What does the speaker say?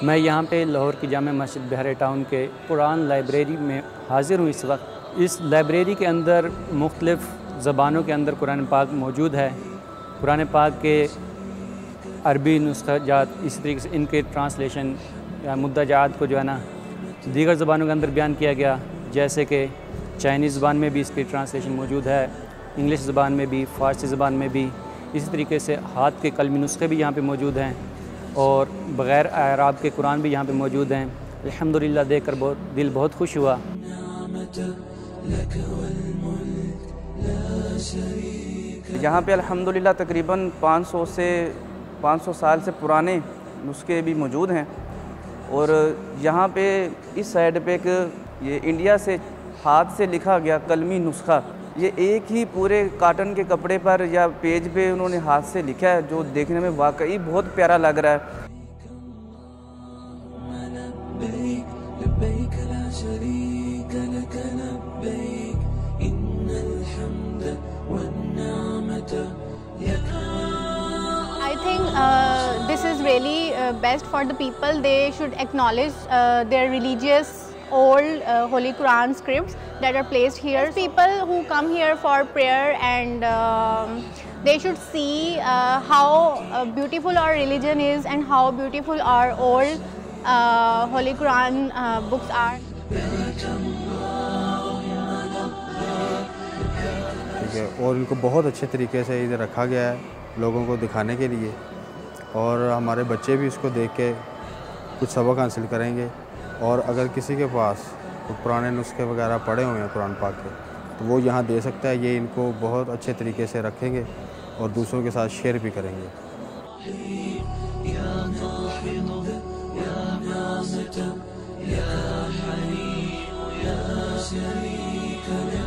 میں یہاں پہ لاہور کی جامع مسجد بحریہ ٹاؤن کے قرآن لائبریری میں حاضر ہوں اس وقت۔ اس لائبریری کے اندر مختلف زبانوں کے اندر قرآن پاک موجود ہے۔ قرآن پاک کے عربی نسخہ جات، اسی طریقے سے ان کے ٹرانسلیشن یا مدعا جات کو جو ہے نا دیگر زبانوں کے اندر بیان کیا گیا، جیسے کہ چائنیز زبان میں بھی اس کی ٹرانسلیشن موجود ہے، انگلش زبان میں بھی، فارسی زبان میں بھی، اسی طریقے سے ہاتھ کے قلمی نسخے بھی یہاں پہ موجود ہیں، اور بغیر اعراب کے قرآن بھی یہاں پہ موجود ہیں۔ الحمدللہ دیکھ کر دل بہت خوش ہوا۔ یہاں پہ الحمدللہ تقریباً 500 سال سے پرانے نسخے بھی موجود ہیں، اور یہاں پہ اس سائڈ پہ ایک یہ انڈیا سے ہاتھ سے لکھا گیا قلمی نسخہ، یہ ایک ہی پورے کاٹن کے کپڑے پر یا پیج پہ انہوں نے ہاتھ سے لکھا ہے، جو دیکھنے میں واقعی بہت پیارا لگ رہا ہے۔ I think this is really best for the people. They should acknowledge their religious old Holy Quran scripts that are placed here. People who come here for prayer, and they should see how beautiful our religion is and how beautiful our old Holy Quran books are. اور ان کو بہت اچھے طریقے سے ادھر رکھا گیا ہے لوگوں کو دکھانے کے لیے، اور ہمارے بچے بھی اس کو دیکھ کے کچھ سبق حاصل کریں گے، اور اگر کسی کے پاس پرانے نسخے وغیرہ پڑے ہوئے ہیں قرآن پاک کے تو وہ یہاں دے سکتا ہے۔ یہ ان کو بہت اچھے طریقے سے رکھیں گے اور دوسروں کے ساتھ شیئر بھی کریں گے۔